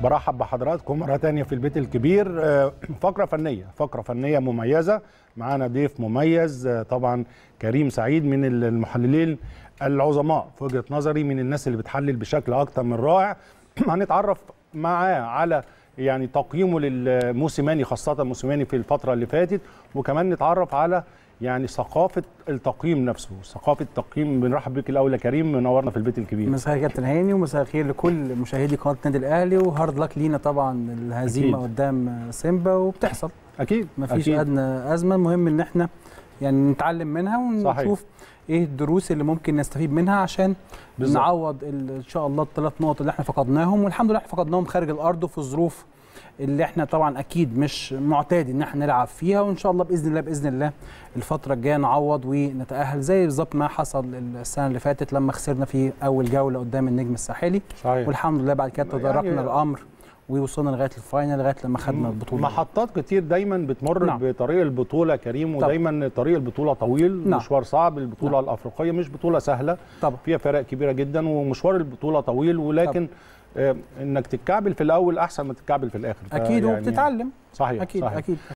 برحب بحضراتكم مرة تانية في البيت الكبير. فقرة فنية مميزة. معانا ضيف مميز طبعا كريم سعيد من المحللين العظماء في وجهة نظري، من الناس اللي بتحلل بشكل أكتر من رائع. هنتعرف معاه على يعني تقييمه للموسيماني، خاصة موسيماني في الفترة اللي فاتت، وكمان نتعرف على يعني ثقافة التقييم نفسه، ثقافة التقييم. بنرحب بك الأول يا كريم، منورنا في البيت الكبير. مساء الخير كابتن هاني، ومساء الخير لكل مشاهدي قناة النادي الأهلي، وهارد لك لينا طبعا الهزيمة قدام سيمبا، وبتحصل أكيد مفيش أدنى أزمة. المهم إن احنا يعني نتعلم منها ونشوف ايه الدروس اللي ممكن نستفيد منها عشان نعوض ان شاء الله ال3 نقط اللي احنا فقدناهم، والحمد لله احنا فقدناهم خارج الارض وفي الظروف اللي احنا طبعا اكيد مش معتاد ان احنا نلعب فيها، وان شاء الله باذن الله الفتره الجايه نعوض ونتاهل زي بالظبط ما حصل السنه اللي فاتت لما خسرنا في اول جوله قدام النجم الساحلي. صحيح. والحمد لله بعد كده تداركنا الامر ووصلنا لغايه الفاينل، لغايه لما خدنا البطوله. محطات كتير دايما بتمر بطريق البطوله كريم، ودايما طريق البطوله طويل. مشوار صعب. البطوله الافريقيه مش بطوله سهله، فيها فرق كبيره جدا، ومشوار البطوله طويل، ولكن انك تتكعبل في الاول احسن ما تتكعبل في الاخر. اكيد يعني وبتتعلم. صحيح. اكيد.